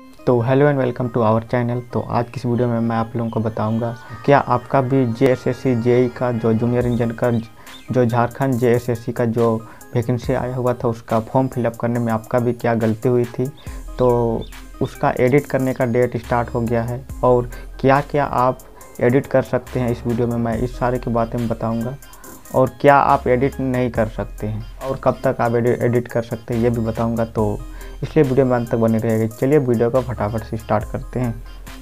तो hello and welcome to our channel. तो आज की इस वीडियो में मैं आप लोगों को बताऊंगा क्या आपका भी जेएसएससी जेई का जो जूनियर इंजीनियर का जो झारखंड जेएसएससी का जो वैकेंसी आया हुआ था उसका फॉर्म फिलअप करने में आपका भी क्या गलती हुई थी। तो उसका एडिट करने का डेट स्टार्ट हो गया है और क्या क्या आप एडिट कर सकते हैं। इस वीडियो में मैं इस सारे की बातें बताऊँगा और क्या आप एडिट नहीं कर सकते हैं और कब तक आप एडिट कर सकते हैं ये भी बताऊँगा। तो इसलिए वीडियो में अंत तक बनी रहेगी। चलिए वीडियो को फटाफट से स्टार्ट करते हैं।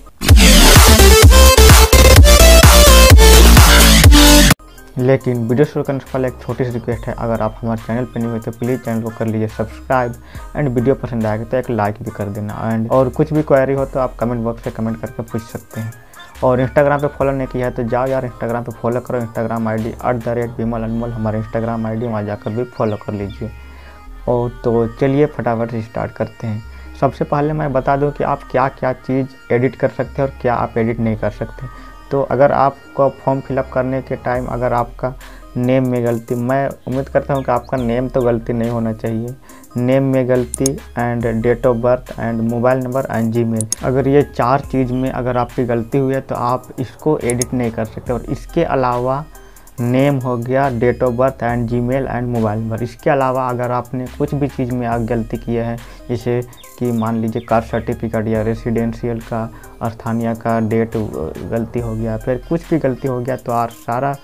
लेकिन वीडियो शुरू करने से पहले एक छोटी सी रिक्वेस्ट है, अगर आप हमारे चैनल पर नहीं हुए तो प्लीज़ चैनल को कर लीजिए सब्सक्राइब एंड वीडियो पसंद आएगा तो एक लाइक भी कर देना। एंड और कुछ भी क्वेरी हो तो आप कमेंट बॉक्स में कमेंट करके पूछ सकते हैं। और इंस्टाग्राम पे फॉलो नहीं किया है तो जाओ यार इंस्टाग्राम पे फॉलो करो। इंस्टाग्राम ID @vimal_anmol हमारे इंस्टाग्राम ID, वहाँ जाकर भी फॉलो कर लीजिए। और तो चलिए फटाफट से स्टार्ट करते हैं। सबसे पहले मैं बता दूं कि आप क्या क्या चीज़ एडिट कर सकते हैं और क्या आप एडिट नहीं कर सकते। तो अगर आपको फॉर्म फिलअप करने के टाइम अगर आपका नेम में गलती, मैं उम्मीद करता हूं कि आपका नेम तो गलती नहीं होना चाहिए, नेम में गलती and date of birth and mobile number and Gmail, अगर ये 4 चीज़ में अगर आपकी गलती हुई है तो आप इसको एडिट नहीं कर सकते। और इसके अलावा नेम हो गया, date of birth and Gmail and mobile number. इसके अलावा अगर आपने कुछ भी चीज़ में आप गलती किया है, जैसे कि मान लीजिए कास्ट सर्टिफिकेट या रेसिडेंशियल का स्थानीय का डेट गलती हो गया, फिर कुछ भी गलती हो गया तो आप सारा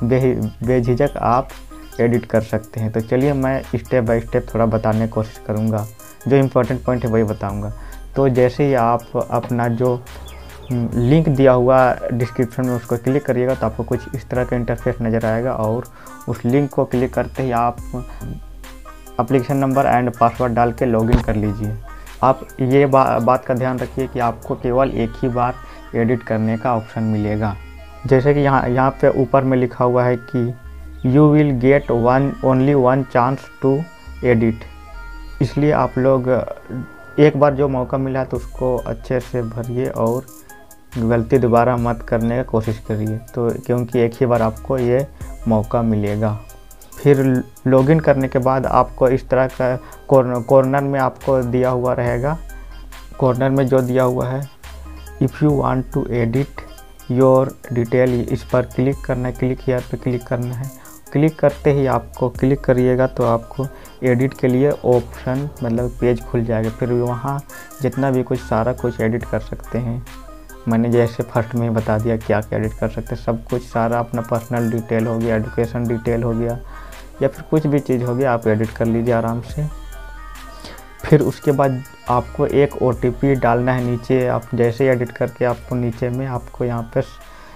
बेझिझक आप एडिट कर सकते हैं। तो चलिए मैं स्टेप बाय स्टेप थोड़ा बताने की कोशिश करूँगा, जो इम्पोर्टेंट पॉइंट है वही बताऊँगा। तो जैसे ही आप अपना जो लिंक दिया हुआ डिस्क्रिप्शन में उसको क्लिक करिएगा तो आपको कुछ इस तरह का इंटरफेस नज़र आएगा और उस लिंक को क्लिक करते ही आप एप्लीकेशन नंबर एंड पासवर्ड डाल के लॉगिन कर लीजिए। आप ये बात का ध्यान रखिए कि आपको केवल एक ही बार एडिट करने का ऑप्शन मिलेगा। जैसे कि यहाँ पे ऊपर में लिखा हुआ है कि you will get only one chance to edit, इसलिए आप लोग एक बार जो मौका मिला है तो उसको अच्छे से भरिए और गलती दोबारा मत करने की कोशिश करिए। तो क्योंकि एक ही बार आपको ये मौका मिलेगा। फिर लॉगिन करने के बाद आपको इस तरह का कॉर्नर में आपको दिया हुआ रहेगा, कॉर्नर में जो दिया हुआ है if you want to edit your detail, इस पर क्लिक करना है। क्लिक हियर पे क्लिक करना है। क्लिक करते ही आपको क्लिक करिएगा तो आपको एडिट के लिए ऑप्शन मतलब पेज खुल जाएगा। फिर वहाँ जितना भी कुछ सारा कुछ एडिट कर सकते हैं। मैंने जैसे फर्स्ट में ही बता दिया क्या क्या एडिट कर सकते हैं, सब कुछ सारा अपना पर्सनल डिटेल हो गया, एजुकेशन डिटेल हो गया या फिर कुछ भी चीज़ हो गया, आप एडिट कर लीजिए आराम से। फिर उसके बाद आपको एक OTP डालना है नीचे। आप जैसे एडिट करके आपको नीचे में आपको यहाँ पर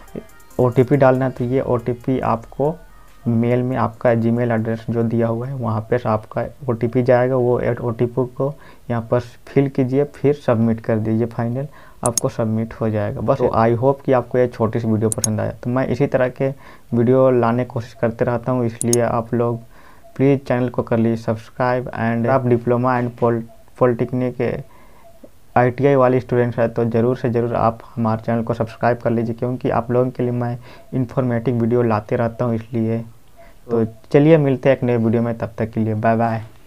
OTP डालना है। तो ये OTP आपको मेल में आपका जीमेल एड्रेस जो दिया हुआ है वहाँ पर आपका OTP जाएगा। वो OTP को यहाँ पर फिल कीजिए, फिर सबमिट कर दीजिए, फाइनल आपको सबमिट हो जाएगा बस। तो आई होप कि आपको ये छोटी सी वीडियो पसंद आया। तो मैं इसी तरह के वीडियो लाने की कोशिश करते रहता हूँ, इसलिए आप लोग प्लीज़ चैनल को कर लीजिए सब्सक्राइब। एंड आप डिप्लोमा एंड पॉलिटेक्निक ITI वाले स्टूडेंट्स हैं तो ज़रूर से ज़रूर आप हमारे चैनल को सब्सक्राइब कर लीजिए, क्योंकि आप लोगों के लिए मैं इन्फॉर्मेटिव वीडियो लाते रहता हूँ इसलिए। तो चलिए मिलते हैं एक नए वीडियो में, तब तक के लिए बाय बाय।